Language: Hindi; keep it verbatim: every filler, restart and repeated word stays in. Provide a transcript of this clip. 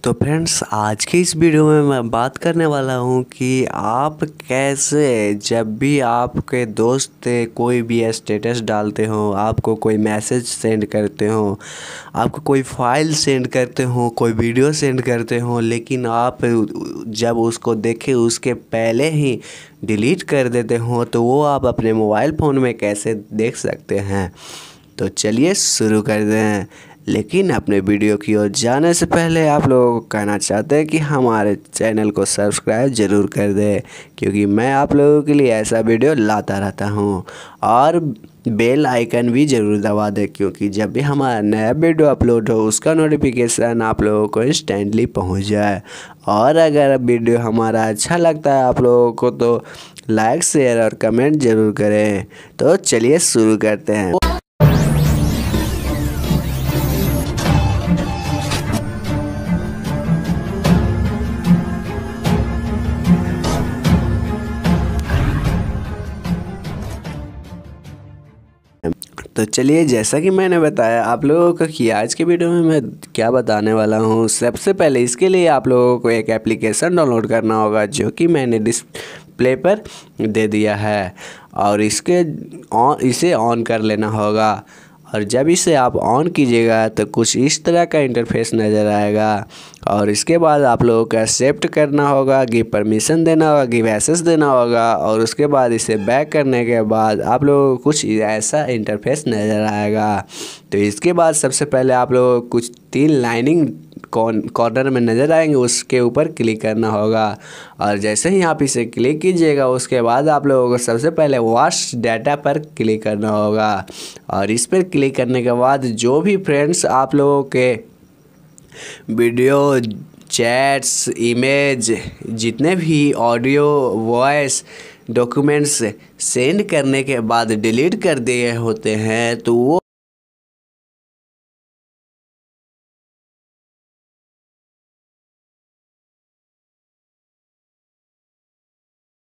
तो फ्रेंड्स, आज की इस वीडियो में मैं बात करने वाला हूं कि आप कैसे जब भी आपके दोस्त कोई भी स्टेटस डालते हो, आपको कोई मैसेज सेंड करते हो, आपको कोई फाइल सेंड करते हो, कोई वीडियो सेंड करते हो, लेकिन आप जब उसको देखें उसके पहले ही डिलीट कर देते हो, तो वो आप अपने मोबाइल फ़ोन में कैसे देख सकते हैं। तो चलिए शुरू करते हैं। लेकिन अपने वीडियो की ओर जाने से पहले आप लोगों को कहना चाहते हैं कि हमारे चैनल को सब्सक्राइब ज़रूर कर दें, क्योंकि मैं आप लोगों के लिए ऐसा वीडियो लाता रहता हूं। और बेल आइकन भी ज़रूर दबा दें, क्योंकि जब भी हमारा नया वीडियो अपलोड हो उसका नोटिफिकेशन आप लोगों को इंस्टेंटली पहुंच जाए। और अगर वीडियो हमारा अच्छा लगता है आप लोगों को तो लाइक शेयर और कमेंट ज़रूर करें। तो चलिए शुरू करते हैं। तो चलिए, जैसा कि मैंने बताया आप लोगों को कि आज के वीडियो में मैं क्या बताने वाला हूँ। सबसे पहले इसके लिए आप लोगों को एक एप्लीकेशन डाउनलोड करना होगा, जो कि मैंने डिस्प्ले पर दे दिया है। और इसके ऑन इसे ऑन कर लेना होगा। और जब इसे आप ऑन कीजिएगा तो कुछ इस तरह का इंटरफेस नज़र आएगा। और इसके बाद आप लोगों को एक्सेप्ट करना होगा, गिव परमिशन देना होगा, गिव एक्सेस देना होगा। और उसके बाद इसे बैक करने के बाद आप लोगों को कुछ ऐसा इंटरफेस नज़र आएगा। तो इसके बाद सबसे पहले आप लोगों को कुछ तीन लाइनिंग कॉर्नर में नज़र आएंगे, उसके ऊपर क्लिक करना होगा। और जैसे ही आप इसे क्लिक कीजिएगा उसके बाद आप लोगों को सबसे पहले वॉच डाटा पर क्लिक करना होगा। और इस पर क्लिक करने के बाद जो भी फ्रेंड्स आप लोगों के वीडियो, चैट्स, इमेज, जितने भी ऑडियो, वॉइस, डॉक्यूमेंट्स सेंड करने के बाद डिलीट कर दिए होते हैं, तो वो